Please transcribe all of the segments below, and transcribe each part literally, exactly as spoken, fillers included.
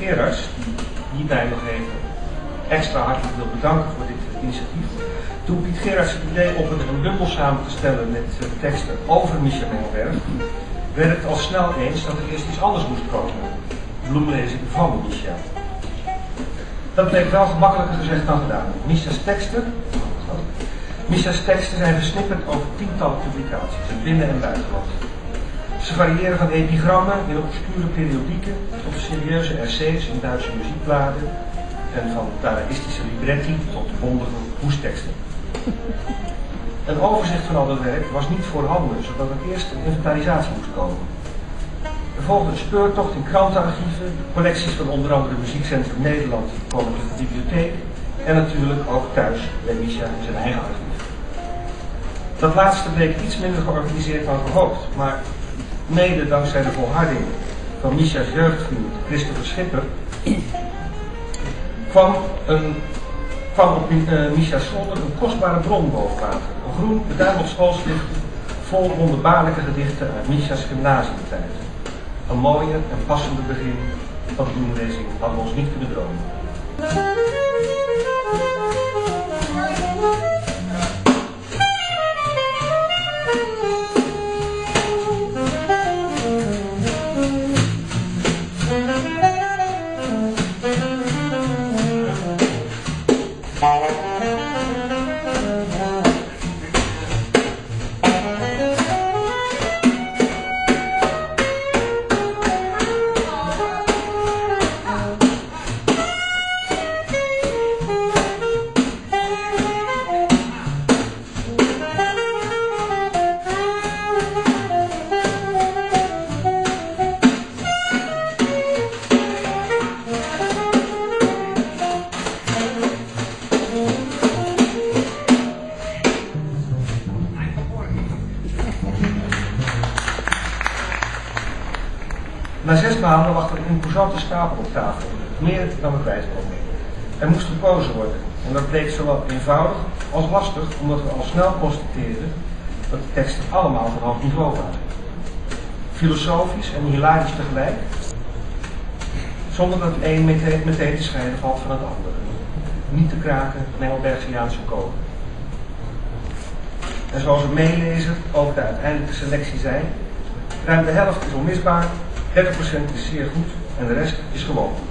Gerards, die hierbij nog even extra hartelijk wil bedanken voor dit initiatief. Toen Piet Gerards het idee op het een bundel samen te stellen met uh, teksten over Micha Mengelberg, werd het al snel eens dat er eerst iets anders moest komen. Bloemlezing van Micha. Dat bleek wel gemakkelijker gezegd dan gedaan. Micha's teksten, Micha's teksten zijn versnipperd over tientallen publicaties in binnen- en buitenland. Ze variëren van epigrammen in obscure periodieken tot serieuze essays in Duitse muziekbladen en van dadaïstische libretti tot bondige hoesteksten. Een overzicht van al dat werk was niet voorhanden, zodat er eerst een inventarisatie moest komen. Er volgde een speurtocht in krantenarchieven, collecties van onder andere Muziekcentrum Nederland, Koninklijke Bibliotheek en natuurlijk ook thuis bij Micha in zijn eigen archief. Dat laatste bleek iets minder georganiseerd dan gehoopt, maar mede dankzij de volharding van Micha's jeugdvriend Christopher Schipper kwam, een, kwam op uh, Micha's zolder een kostbare bron boven water. Een groen beduimeld schoolschrift vol wonderbaarlijke gedichten uit Micha's gymnasiumtijd. Een mooier en passender begin van de bloemlezing hadden we ons niet kunnen dromen. Na zes maanden lag er een imposante stapel op tafel, meer dan we kwijt konden. Er moest gekozen worden en dat bleek zowel eenvoudig als lastig, omdat we al snel constateerden dat de teksten allemaal van hoog niveau waren. Filosofisch en hilarisch tegelijk, zonder dat het een meteen, meteen te scheiden valt van het andere. Niet te kraken, Mengelbergiaanse koken. En zoals een meelezer ook de uiteindelijke selectie zei, ruim de helft is onmisbaar, dertig procent is zeer goed en de rest is gewoon goed.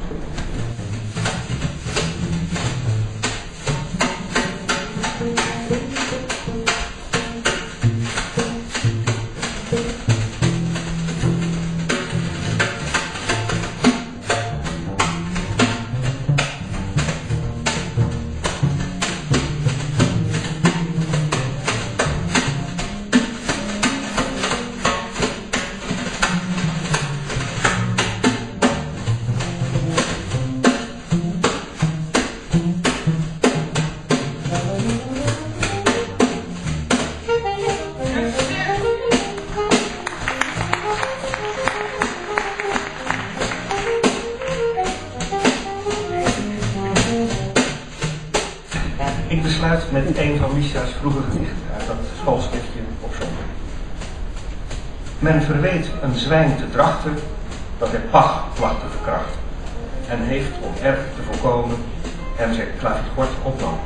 Ik besluit met een van Micha's vroege gedichten uit dat schoolschriftje op zondag. Men verweet een zwijn te drachten dat hij Pach placht te verkrachten en heeft om erg te voorkomen hem zijn klavigort ontnomen.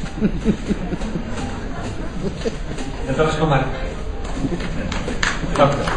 En dat is nog maar het begin. Dank u wel.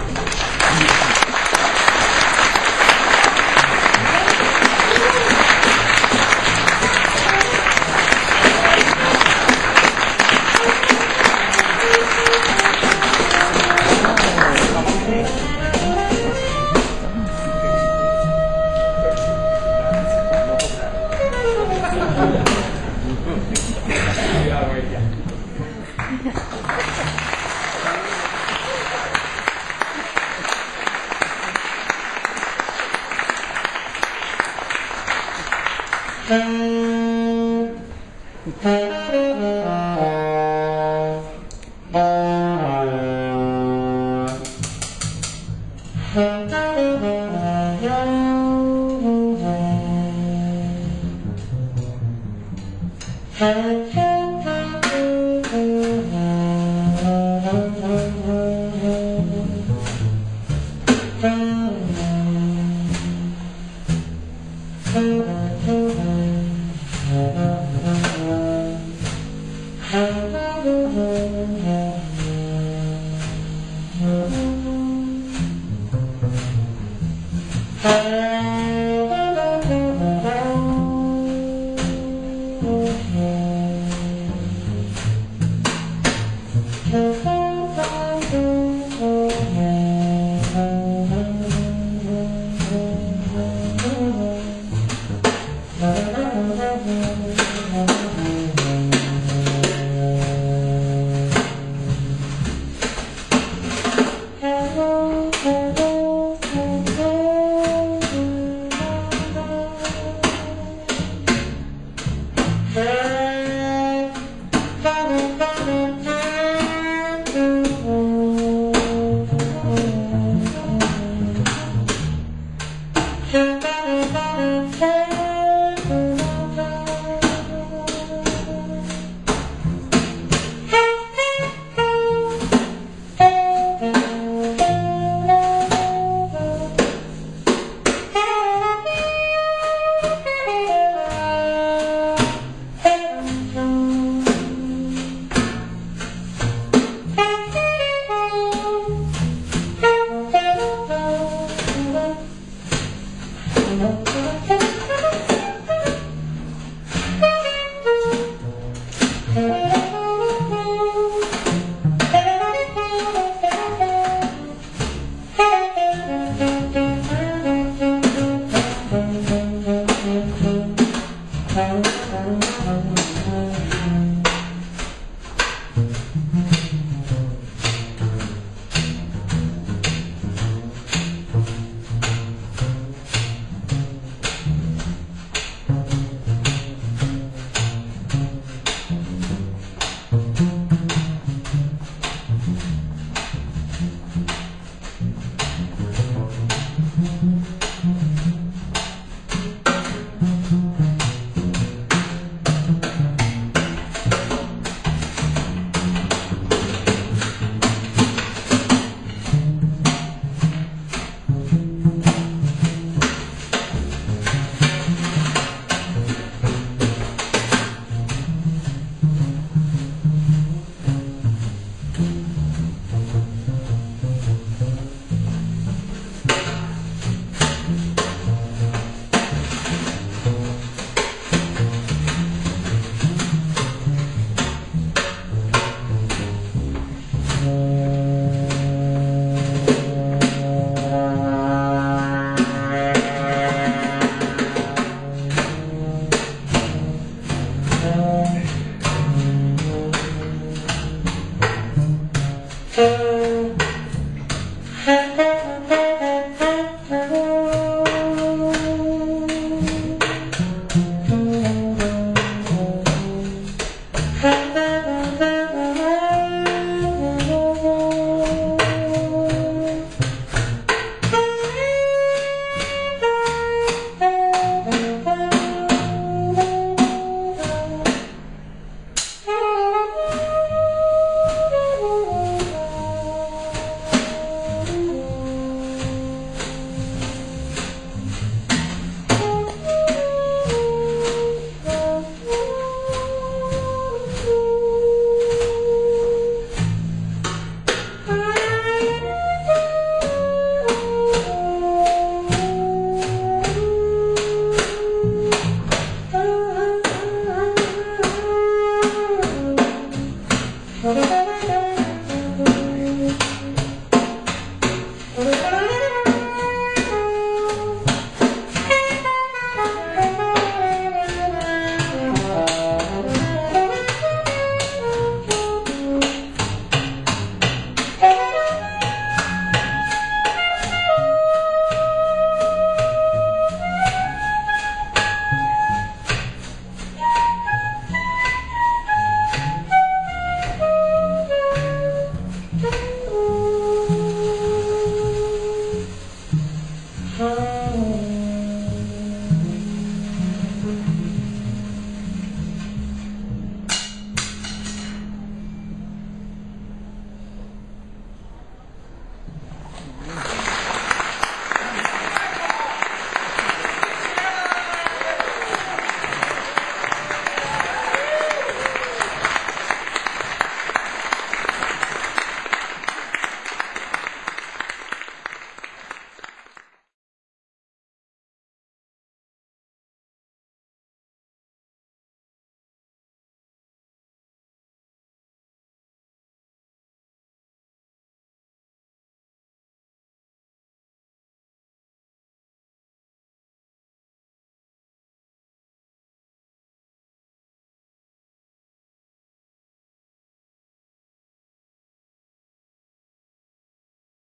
Uh...